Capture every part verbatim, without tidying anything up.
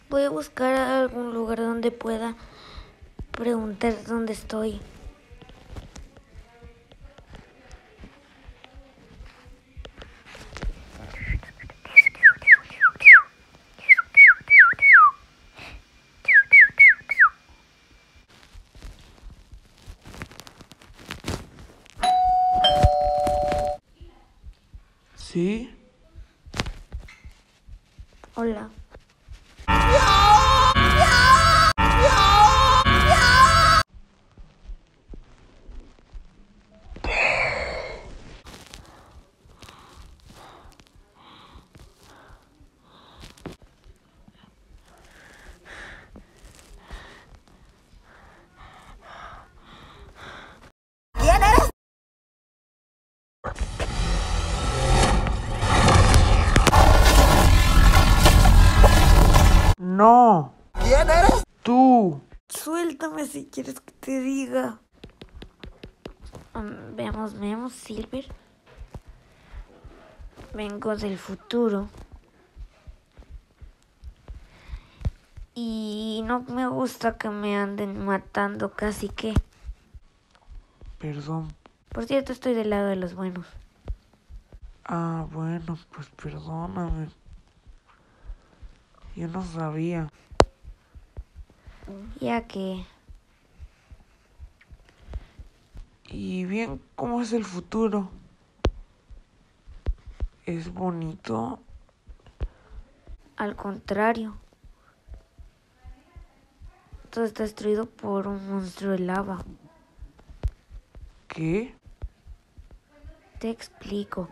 Voy a buscar algún lugar donde pueda preguntar dónde estoy. ¿Sí? Hola. ¿Quién eres? No, ¿Quién eres? tú. Suéltame si quieres que te diga. Um, veamos, veamos, Silver. Vengo del futuro. Y no me gusta que me anden matando casi que. Perdón. Por cierto, estoy del lado de los buenos. Ah, bueno, pues perdóname. Yo no sabía. Ya que Y bien, ¿cómo es el futuro? ¿Es bonito? al contrario, todo está destruido por un monstruo de lava. ¿Qué? Te explico.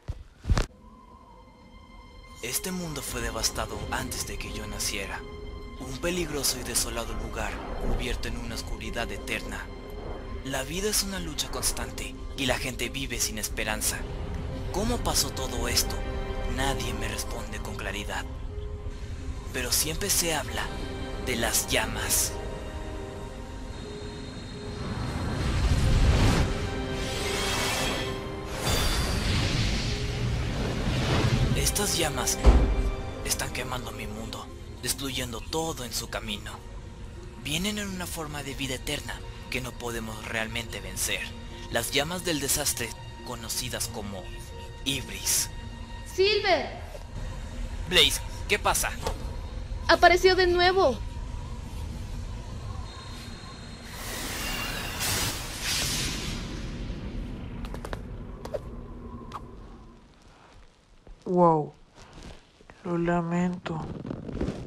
Este mundo fue devastado antes de que yo naciera. Un peligroso y desolado lugar, cubierto en una oscuridad eterna. La vida es una lucha constante y la gente vive sin esperanza. ¿Cómo pasó todo esto? Nadie me responde con claridad. Pero siempre se habla de las llamas. Estas llamas están quemando mi mundo, destruyendo todo en su camino. Vienen en una forma de vida eterna que no podemos realmente vencer. Las llamas del desastre, conocidas como Ibris. ¡Silver! Blaze, ¿qué pasa? ¡Apareció de nuevo! Wow. Lo lamento.